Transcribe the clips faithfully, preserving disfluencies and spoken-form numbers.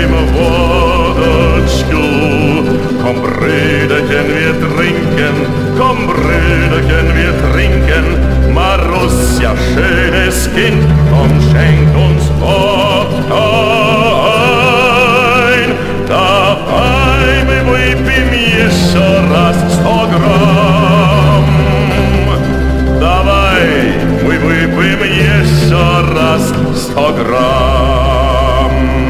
beim Wodotschku. Komm, Brüderchen, wir trinken, komm, Brüderchen, wir trinken. Marussia, schönes Kind, komm, schenk uns Wodka ein. Dabei wypij jeszcze raz sto gram. Dawaj, mój wypij jeszcze raz sto gram.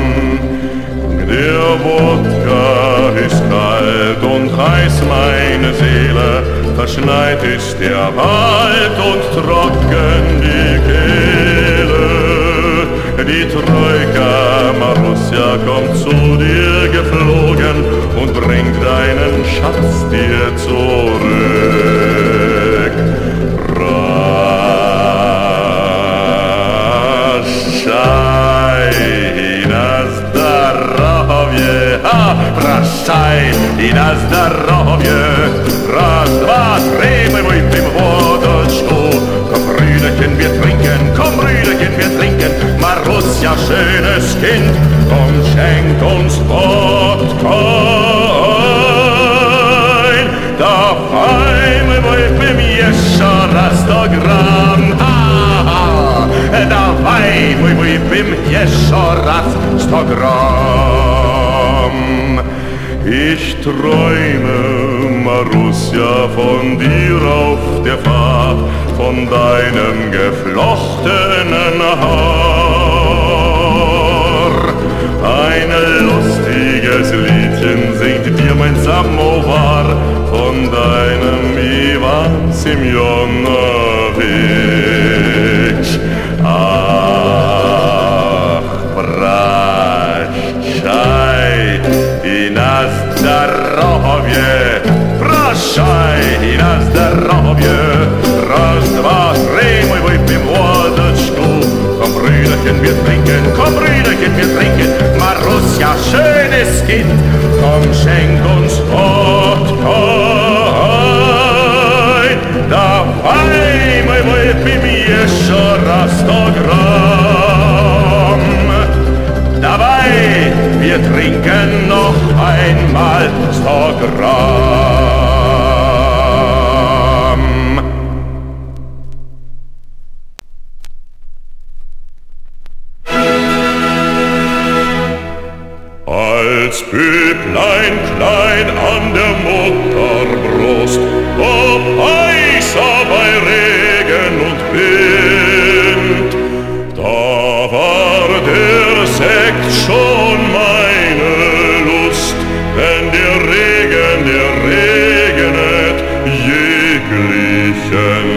Der Wodka ist kalt und heiß meine Seele, verschneit ist der Wald und trocken die Kehle. Die Troika Marussia kommt zu dir geflogen und bringt deinen Schatz dir zurück. Прощай, на здоровье, а, прощай и на здоровье. Раз, два, три, мы выпьем водочку. Komm, Brüderchen, wir trinken, komm, Brüderchen, wir trinken. Marussia, schönes Kind, komm, schenk uns Wodka ein. Dawaj, my wypijmy jeszcze raz sto gram. Ha, ha. Dawaj, my wypijmy jeszcze raz sto gram. Ich träume, Marussia, von dir auf der Fahrt, von deinem geflochtenen Haar. Ein lustiges Liedchen singt dir mein Samovar von deinem Iwan Semjonowitsch. Ach, прощай и на здоровье, прощай и на здоровье. Раз, два, три, мы выпьем водочку. Komm, Brüderchen, wir trinken, komm, Brüderchen, wir trinken. Marussia, schönes Kind, komm, schenk uns Wodka ein. Dawaj, my wypijmy jeszcze raz sto gram. Dawaj, wir trinken noch einmal sto gram. Als Büblein klein an der Mutterbrust, ob heißer bei Regen und Wind, da war der Sekt schon meine Lust, denn der Regen, der regnet jeglichen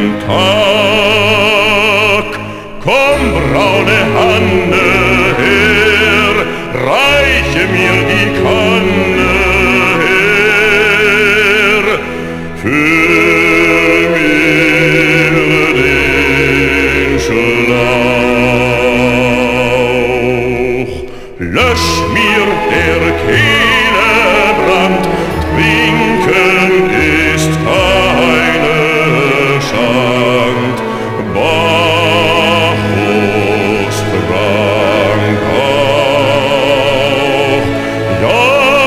Tag. Komm, braune Hande her, reiche mir die Kanne her, füll mir den Schlauch, lösch mir der Kehlebrand, trinken ist keine Schand. Bacchus trank auch, ja,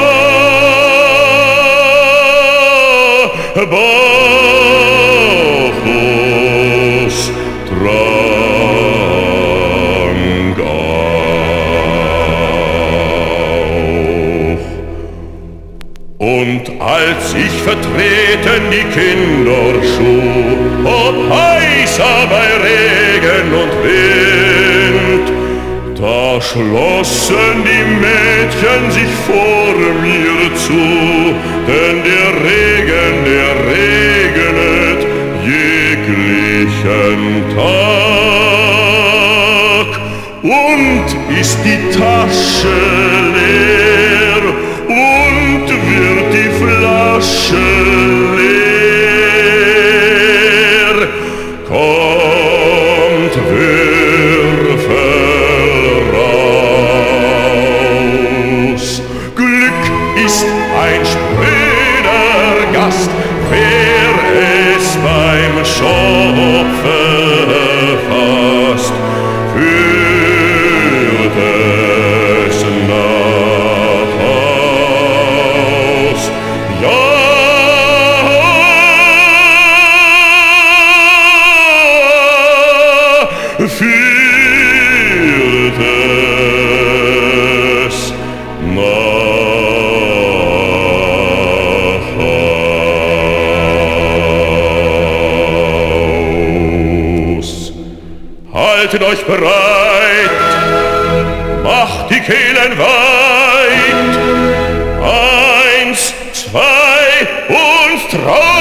Bacchus trank auch. Und als ich vertreten die Kinderschuh, ob heißer bei Regen und Wind, da schlossen die Mädchen sich vor mir zu, denn der Regen, der regnet jeglichen Tag. Und ist die Tasche leer und wird die Flasche leer, kommt Würfel raus. Glück ist ein spröder Gast, wer es beim Schopfe fasst, führt es nach es nach Haus. Haltet euch bereit, macht die Kehlen weit. Eins, zwei und drei.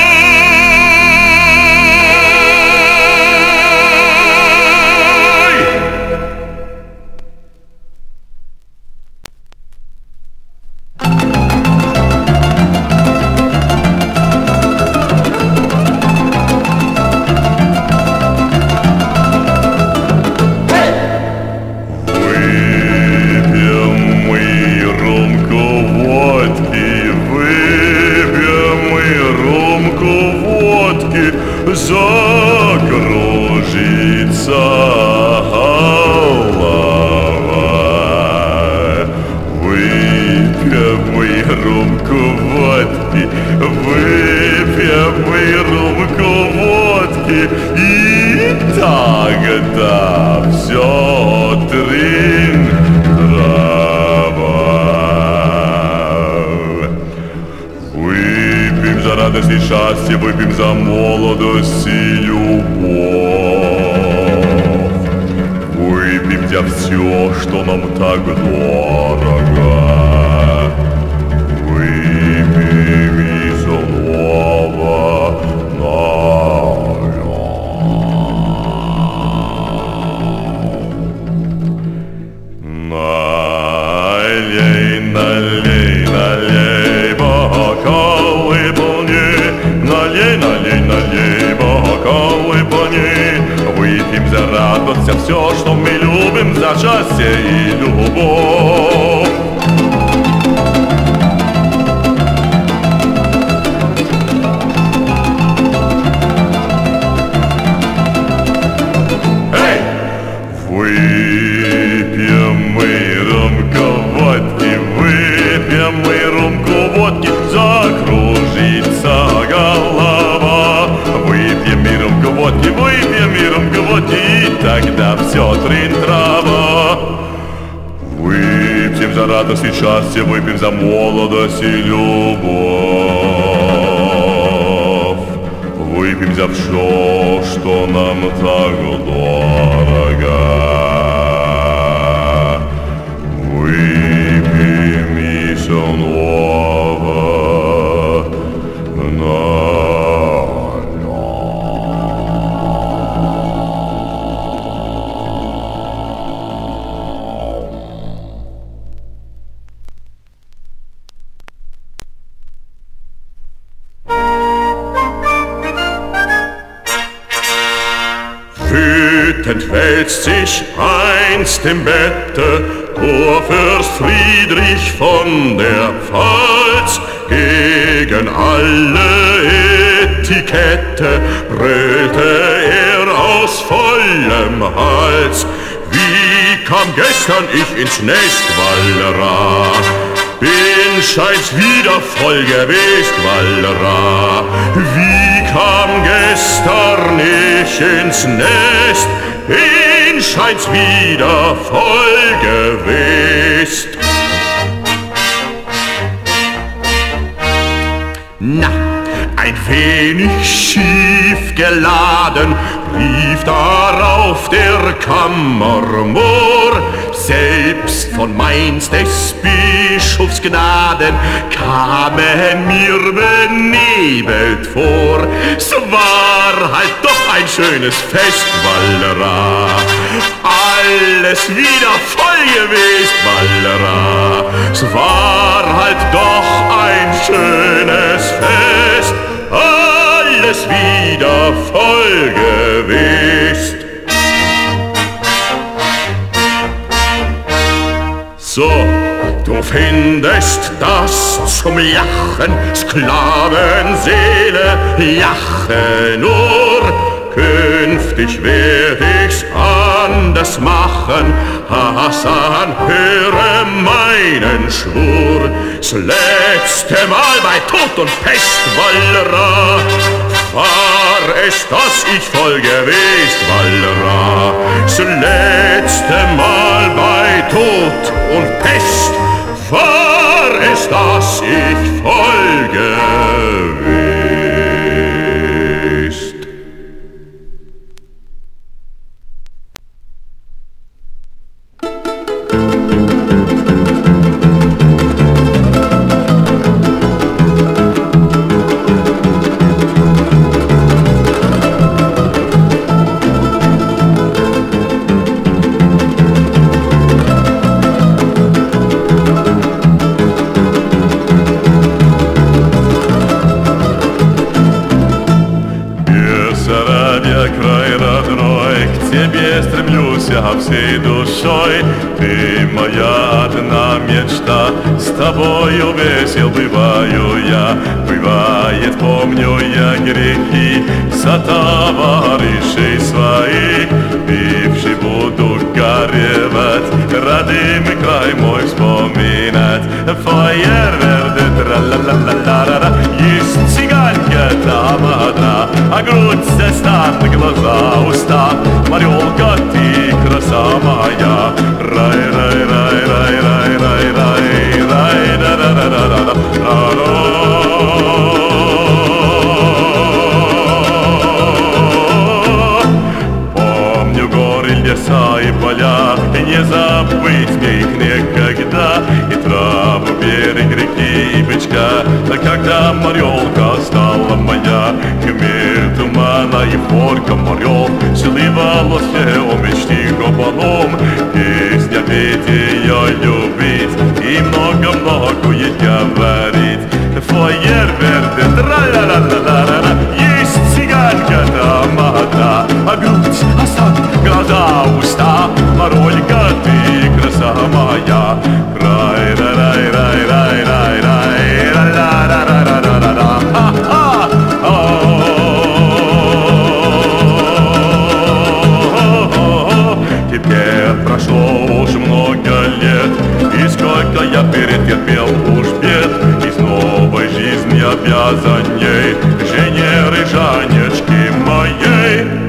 Закружится голова. Выпьем мы рюмку водки, выпьем мы рюмку водки, и тогда все трин-трава. Выпьем за радость и счастье, выпьем за молодость и любовь. Выпьем за все, что нам так дорого. Выпьем и снова налей, налей, налей бокалы полней, налей, налей, налей бокалы полней. Выпьем за радость, за все, что мы любим, за счастье и любовь. Эй! Выпьем мы рюмку водки, выпьем мы рюмку водки, закружится голова. Выпьем мы рюмку водки, выпьем мы рюмку водки, и тогда все трин-трава. Выпьем за радость и счастье, выпьем за молодость и любовь. Выпьем за все, что нам так дорого. Выпьем и снова Wütend wälzt sich einst im Bette Kurfürst Friedrich von der Pfalz. Gegen alle Etikette brüllte er aus vollem Hals. Wie kam gestern ich ins Nest, Wallera? Bin scheint's wieder voll gewesen, Wallera. Wie kam gestern ich ins Nest? Bin scheint's wieder voll gewesen. Na, ein wenig schief geladen, rief darauf der Kammermohr. Selbst von Mainz des Bischofs Gnaden kamen mir benebelt vor. Es war halt doch ein schönes Fest, Wallera. Alles wieder voll gewesen, Wallera. Es war halt doch ein schönes Fest. Alles wieder voll gewesen. So, du findest das zum Lachen, Sklavenseele, lache nur. Künftig werd ich's anders machen, Hassan, höre meinen Schwur. Das letzte Mal bei Tod und Pest, Wallera, war es, dass ich voll gewesen, Wallera. Das letzte Mal Tod und Pest, war es, dass ich Folge wisst. Край родной, к тебе стремлюсь я всей душой. Ты моя одна мечта, с тобою весел бываю я. Бывает, помню я грехи сотоварищей своих. Бывший буду горевать, родимый край мой вспоминать. Фойерверде, тра-ла-ла-ла-ла-ла-ла. Есть цыганка там одна, а грудь сестра, глаза, уста, морёлка, ты краса моя. Рай, рай, рай, рай, рай, рай, рай, рай, да, да, да, да, да, да. Помню горы, леса и поля, и не забыть мне их никогда. И траву, берег реки и бычка, когда морёлка стала моя. Хмель тумана и горько морёл, сливалось о мечте губаном. Песня петь ее любить и много-многое говорить. Фойерверде, тра-ла-ла-ла-ла-ла. Есть цыганка там одна, а грудь, осад, глаза, уста, моролька, ты краса моя. Рай, рай, рай, рай, рай, рай, ра ла ра ра ра ра ра ра. Теперь прошло уж много лет, и сколько я перетерпел уж бед. Из новой жизни обязан ей, жене рыжанечки моей.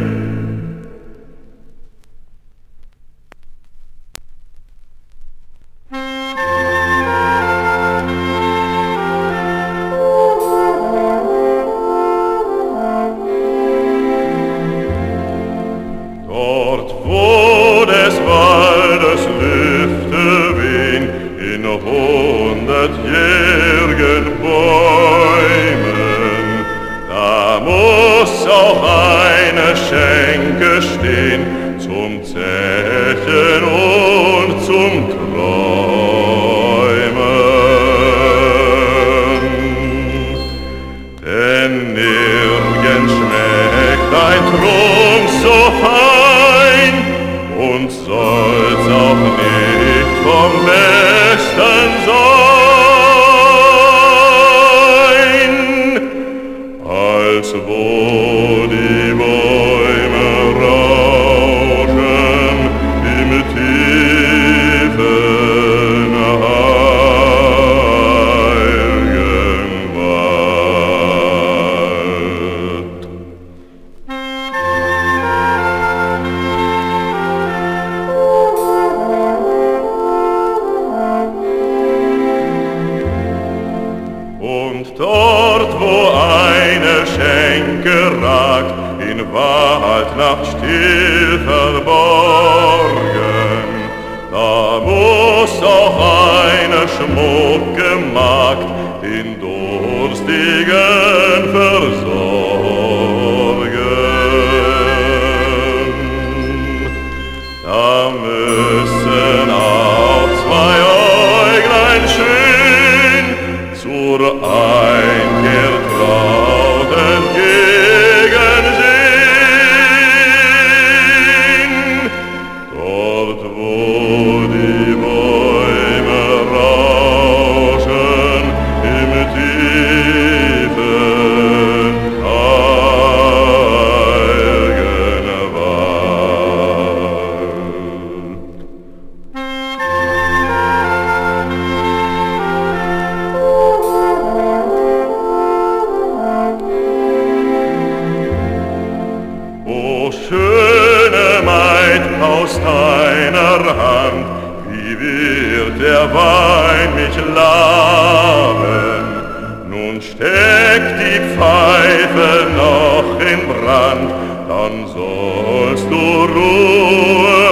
Dort, wo des Waldes Lüfte wehn, in hundertjährigen Bäumen, da muss auch eine Schenke stehen, zum Zechen und zum Träumen. Denn nirgends schmeckt ein Trunk so fein, und soll's auch nicht vom Besten sein, als wo die Bäume rauschen im tiefen heiligen Wald. Und dort, wo eine Schenke ragt, in Waldnacht still verborgen, da muss auch eine schmucke Magd den Durstigen versorgen. Da müssen auch zwei Äuglein schön zur Einkehr traut entgegensehn. Dort, wo die Bäume rauschen im tiefen heiligen Wald. O schöne Maid aus deiner Hand, wie wie wird der Wein mich laben? Nun steckt die Pfeife noch in Brand, dann sollst du Ruhe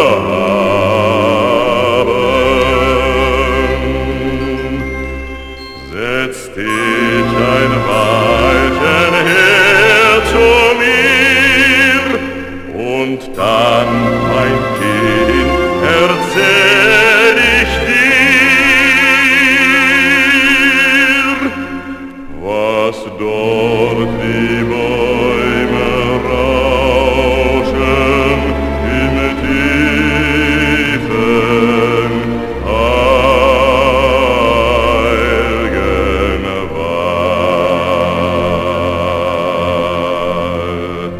haben. Setz dich ein Weilchen her zu mir und dann, mein Kind, erzähl ich dir, was dort die Bäume rauschen im tiefen, heilgen Wald.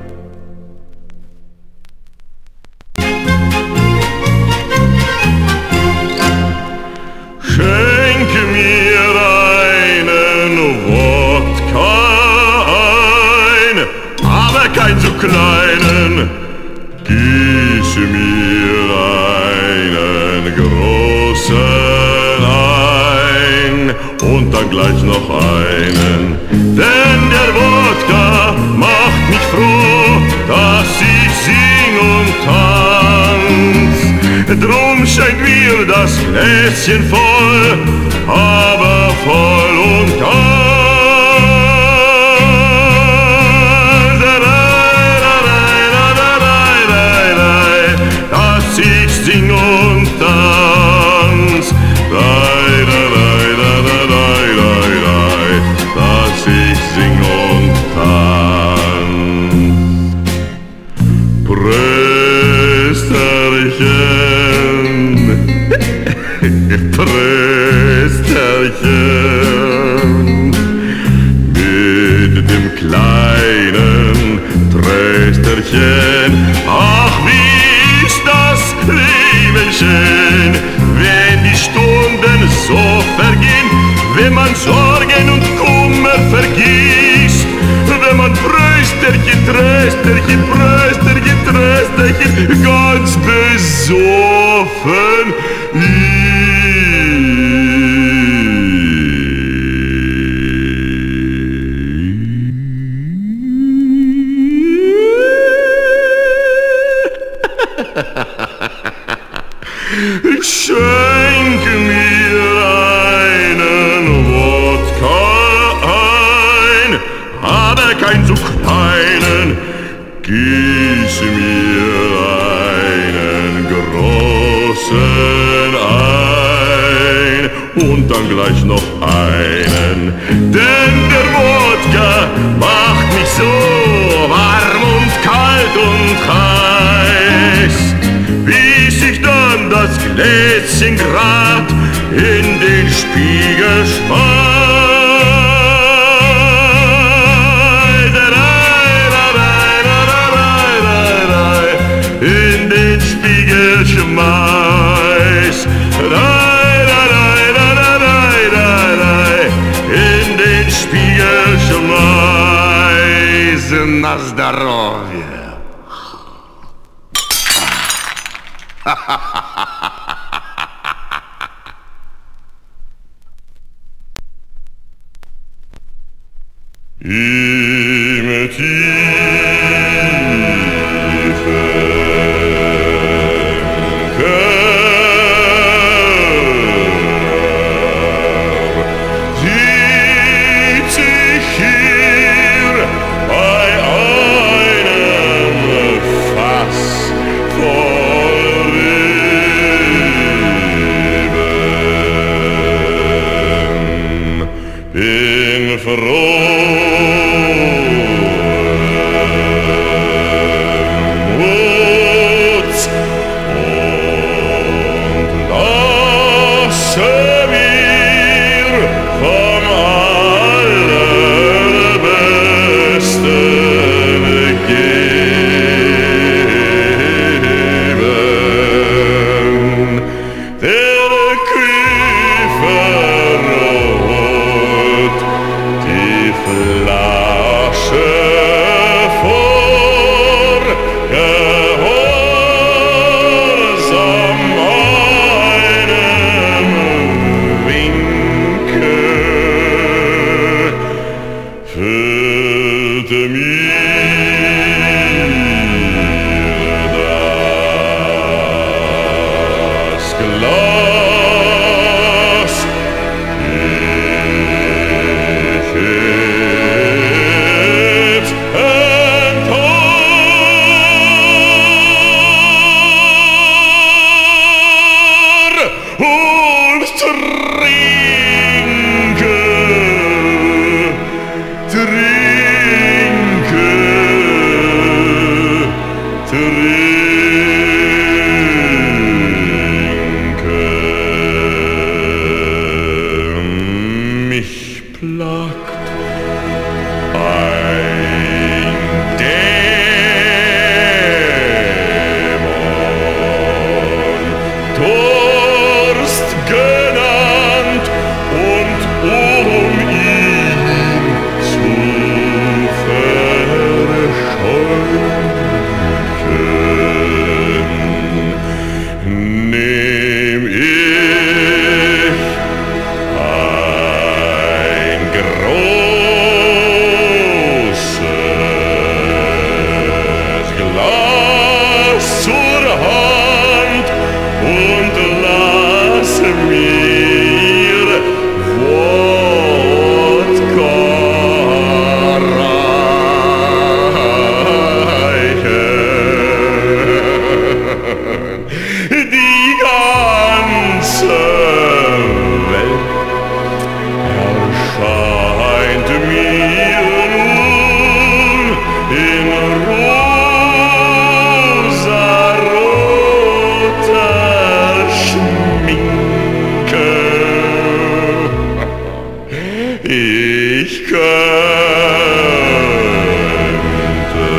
Schenke mir einen Wodka ein, aber keinen so kleinen. Gieße mir einen großen ein und dann gleich noch einen. Denn der Wodka macht mich froh, dass ich sing und tanz. Drum schenk mir das Gläschen voll, aber voll und ganz. Dass ich sing und tanz. Dass ich sing und tanz. Prösterchen, Trösterchen, mit dem kleinen Trösterchen. Ach, wie ist das Leben schön, wenn die Stunden so vergehen, wenn man Sorgen und Kummer vergisst, wenn man Trösterchen, Trösterchen, Trösterchen, Trösterchen ganz besoffen Schenke mir einen Wodka ein, aber keinen so kleinen. Gieße mir einen großen ein und dann gleich noch einen. Denn der Wodka macht mich so warm und kalt und heiß, wie sich dann das Gläschen grad in den Spiegel schmeißt. In den Spiegel schmeißt. In den Spiegel schmeißt. Na здоровье. Im tiefen Keller sitz ich hier bei einem Fass voll Reben. Bin froh, Glas. Ich heb's empor und trinke, trinke, trinke. Mich plagt ein Dämon, Durst genannt, und um ihn zu verscheuchen, nehm ich ein großes Glas zur Hand und lass mir Wodka reichen. Die ganze Welt erscheint mir nun in rosaroter Schminke. Ich könnte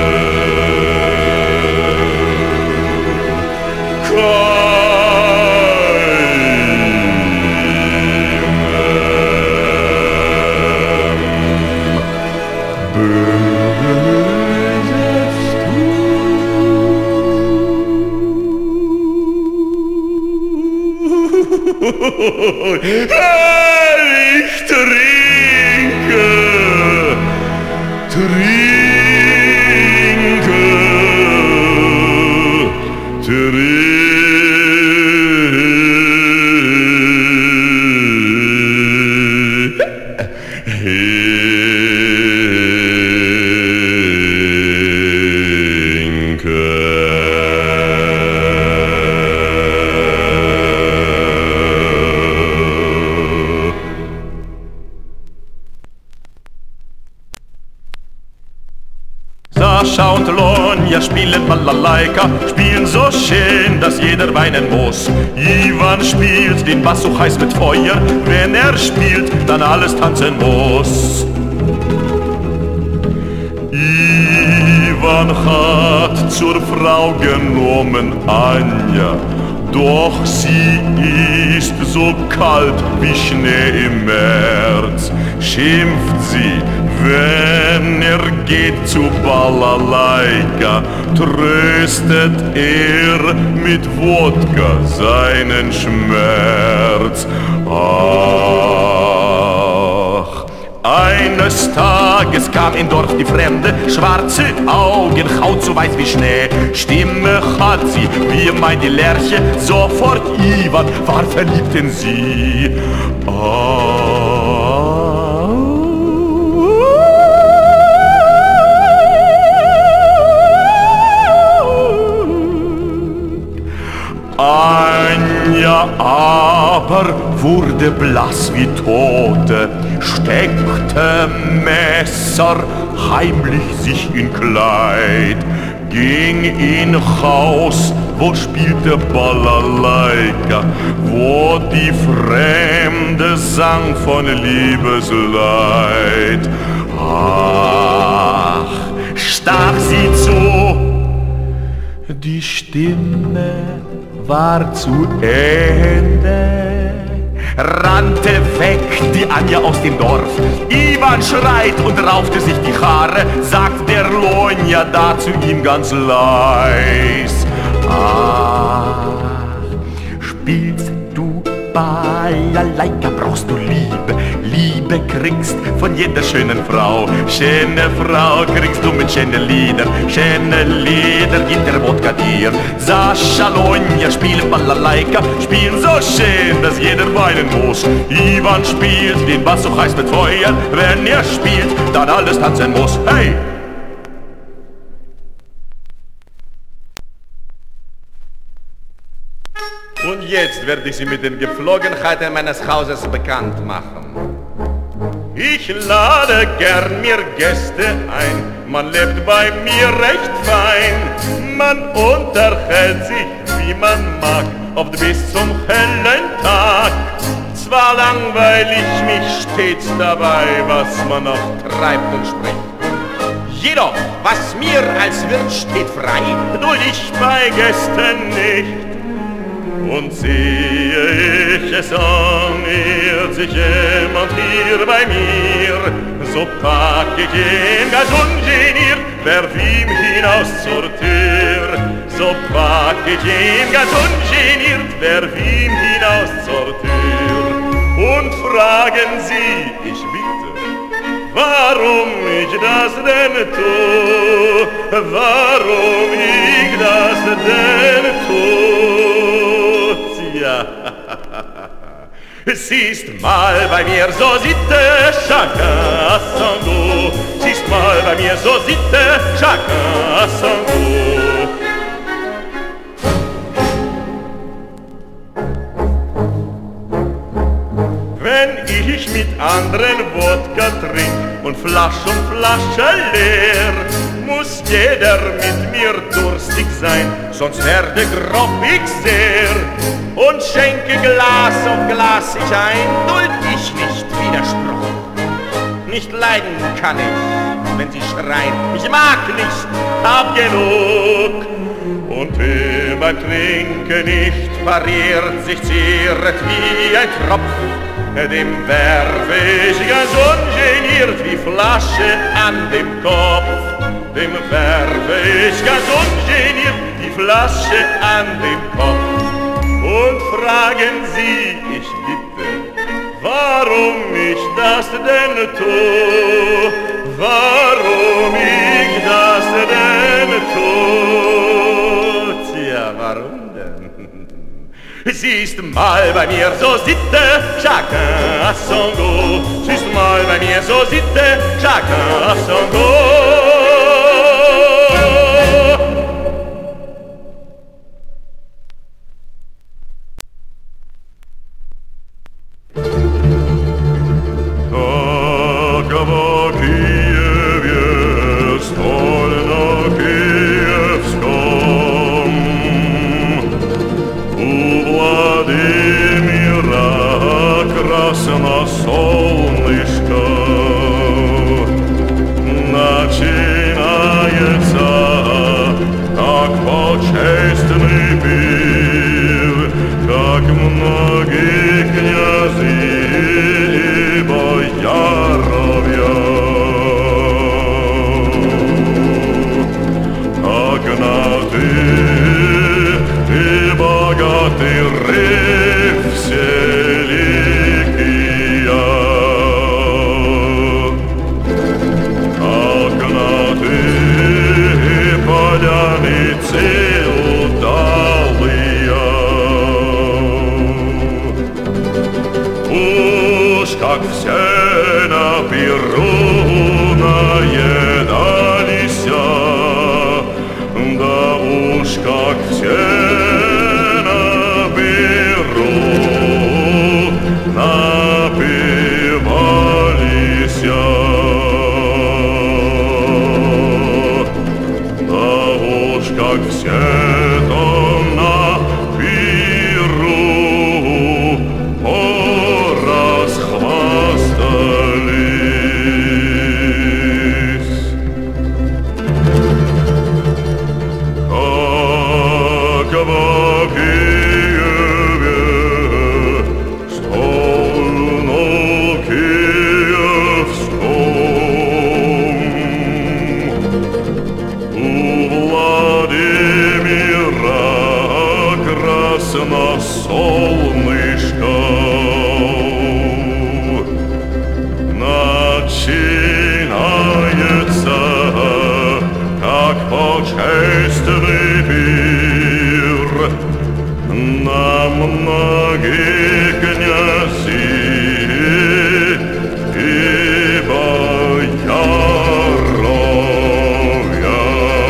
ich trinke, trinke, Sascha und Lonja spielen Balalaika, spielen so schön, dass jeder weinen muss. Ivan spielt den Bass so heiß mit Feuer, wenn er spielt, dann alles tanzen muss. Ivan hat zur Frau genommen Anja, doch sie ist so kalt wie Schnee im März. Schimpft sie, wenn er geht zu Balalaika, tröstet er mit Wodka seinen Schmerz. Ach, eines Tages kam im Dorf die Fremde, schwarze Augen, Haut so weiß wie Schnee. Stimme hat sie, wie meint die Lerche, sofort Ivan war verliebt in sie. Ach, Anja aber wurde blass wie Tote, steckte Messer heimlich sich in Kleid, ging in Haus, wo spielte Balalaika, wo die Fremde sang von Liebesleid. Ach, stach sie zu, die Stimme war zu Ende, rannte weg die Anja aus dem Dorf. Ivan schreit und raufte sich die Haare, sagt der Lonja da zu ihm ganz leis. Ach, spielst du Balalaika, brauchst du Liebe, Liebe kriegst von jeder schönen Frau. Schöne Frau kriegst du mit schönen Lieder. Schöne Lieder gibt der Wodka dir. Sascha, Lonja spielen Balalaika, spielen so schön, dass jeder weinen muss. Ivan spielt den Bass so heiß mit Feuer. Wenn er spielt, dann alles tanzen muss. Hey! Und jetzt werde ich Sie mit den Gepflogenheiten meines Hauses bekannt machen. Ich lade gern mir Gäste ein, man lebt bei mir recht fein. Man unterhält sich, wie man mag, oft bis zum hellen Tag. Zwar langweil ich mich stets dabei, was man noch treibt und spricht. Jedoch, was mir als Wirt steht frei, duld ich bei Gästen nicht. Und sehe ich es an, irrt sich jemand hier bei mir, so pack ich ihn ganz ungeniert, werf ihm hinaus zur Tür. So pack ich ihn ganz ungeniert, werf ihm hinaus zur Tür. Und fragen Sie, ich bitte, warum ich das denn tu, warum ich das denn tu. Ja, siehst mal bei mir, so sitte, chacun son go. Siehst mal bei mir, so sitte, chacun son go. Wenn ich mit anderen Wodka trink und Flasch um Flasche leer, muss jeder mit mir durstig sein, sonst werde grob ich sehr. Und schenke Glas auf Glas ich ein, duld ich nicht Widerspruch. Nicht leiden kann ich, wenn sie schreien, ich mag nicht, hab genug. Und will beim Trinken nicht pariert, sich ziert wie ein Tropf. Dem werfe ich ganz ungeniert wie Flasche an dem Kopf. Dem werfe ich ganz ungeniert die Flasche an den Kopf. Und fragen Sie, ich bitte, warum ich das denn tu, warum ich das denn tu. Tja, warum denn? Siehst mal bei mir, so sitte, chacun à son go. Siehst mal bei mir, so sitte, chacun à son go. begegna sie über Jahre, ja.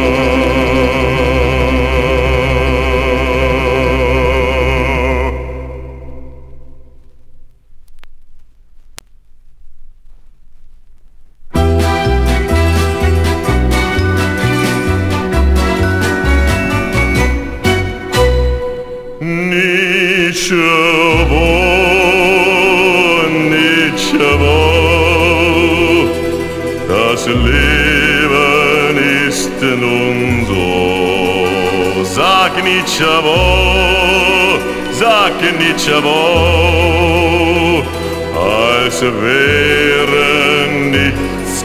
Ничего, ничего, das Leben ist nun so. Sag ничего, sag ничего, als wäre nichts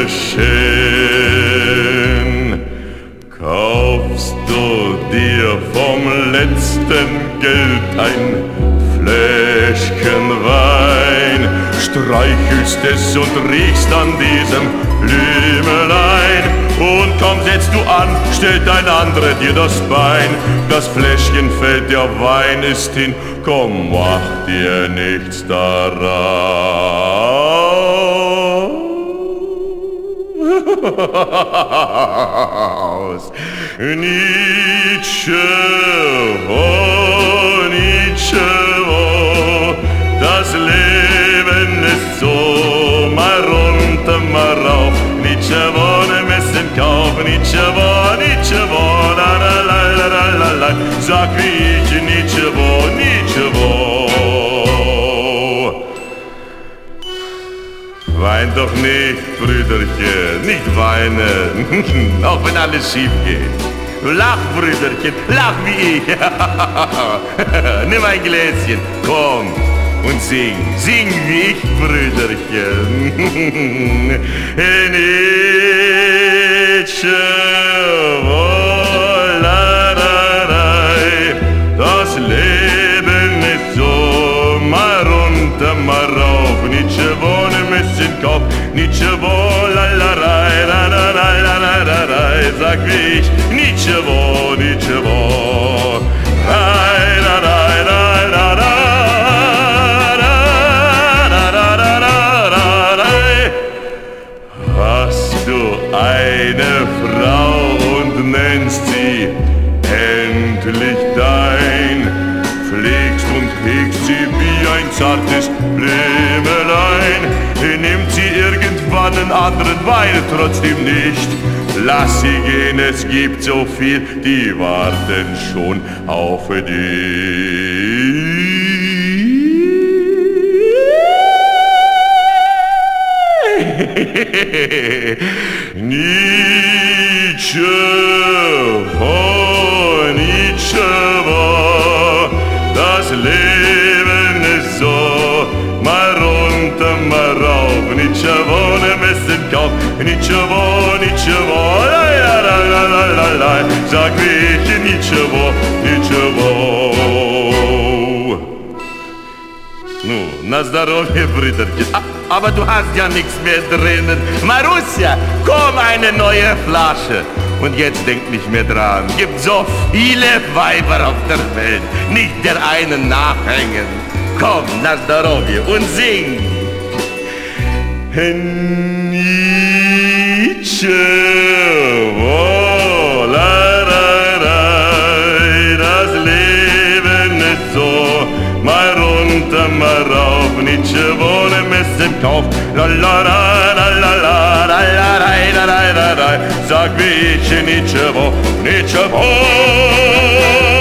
geschehen. Kaufst du dir vom letzten Geld ein Fläschchen Wein, streichelst es und riechst an diesem Blümelein. Und kaum setzt du an, stellt ein anderer dir das Bein. Das Fläschchen fällt, der Wein ist hin, komm, mach dir nichts daraus. Ничего, ничего, das Leben ist so, mal runter, mal rauf. Ничего не müssen kaufen, ничего, ничего, la la la la la la la. Sag wie ich, ничего, ничего. Wein doch nicht, Brüderchen, nicht weinen, auch wenn alles schief geht. Lach, Brüderchen, lach wie ich. Nimm ein Gläschen, komm und sing, sing wie ich, Brüderchen. Nitschewo, la, la, la, das Leben ist so, mal runter, mal rauf. Nitschewo, ne müssen Kopf, nitschewo, la, la, la, la, la, la, la, la, la, la, sag wie ich, nitschewo, nitschewo, la, la, la, la, la, la. Hast du eine Frau und nennst sie endlich dein, pflegst und hegst sie wie ein zartes Blümelein, nimmt sie irgendwann einen anderen, weine trotzdem nicht. Lass sie gehen, es gibt so viel, die warten schon auf dich. Ничего, ничего, das Leben ist so, mal runter, mal rauf. Ничего не müssen kaufen, ничего, ничего, la la la la la la la. Sag wie ich, ничего, ничего. Ну, на здоровье, Brüderchen. Ah, aber du hast ja nichts mehr drinnen. Marussia, komm, eine neue Flasche. Und jetzt denk nicht mehr dran, gibt so viele Weiber auf der Welt, nicht der einen nachhängen. Komm, na здоровье und sing. Ничего, la la la, das Leben ist so, mal runter, mal rauf. Nitschewo ne müssen Kauf, la la la la la la la la la la la. Sag wie ich, nitschewo, nitschewo.